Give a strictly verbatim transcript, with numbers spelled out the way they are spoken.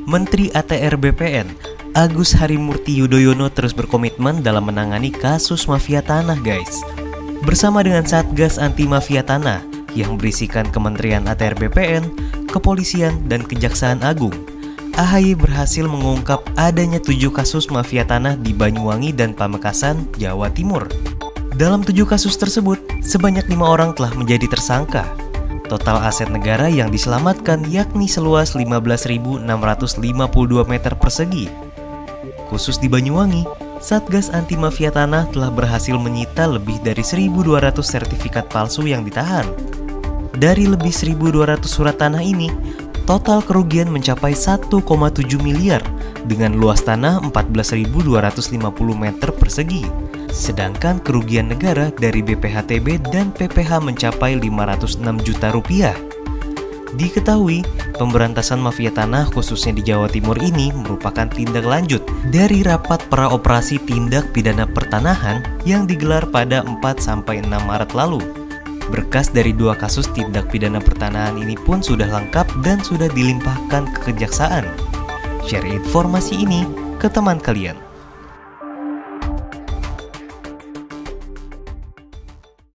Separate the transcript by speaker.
Speaker 1: Menteri A T R B P N Agus Harimurti Yudhoyono terus berkomitmen dalam menangani kasus mafia tanah, guys. Bersama dengan Satgas Anti Mafia Tanah yang berisikan Kementerian A T R B P N, Kepolisian, dan Kejaksaan Agung, A H Y berhasil mengungkap adanya tujuh kasus mafia tanah di Banyuwangi dan Pamekasan, Jawa Timur. Dalam tujuh kasus tersebut, sebanyak lima orang telah menjadi tersangka. Total aset negara yang diselamatkan yakni seluas lima belas ribu enam ratus lima puluh dua meter persegi. Khusus di Banyuwangi, Satgas Anti Mafia Tanah telah berhasil menyita lebih dari seribu dua ratus sertifikat palsu yang ditahan. Dari lebih seribu dua ratus surat tanah ini, total kerugian mencapai satu koma tujuh miliar dengan luas tanah empat belas ribu dua ratus lima puluh meter persegi. Sedangkan kerugian negara dari B P H T B dan P P H mencapai lima ratus enam juta rupiah. Diketahui, pemberantasan mafia tanah khususnya di Jawa Timur ini merupakan tindak lanjut dari rapat praoperasi tindak pidana pertanahan yang digelar pada empat sampai enam Maret lalu. Berkas dari dua kasus tindak pidana pertanahan ini pun sudah lengkap dan sudah dilimpahkan ke kejaksaan. Share informasi ini ke teman kalian.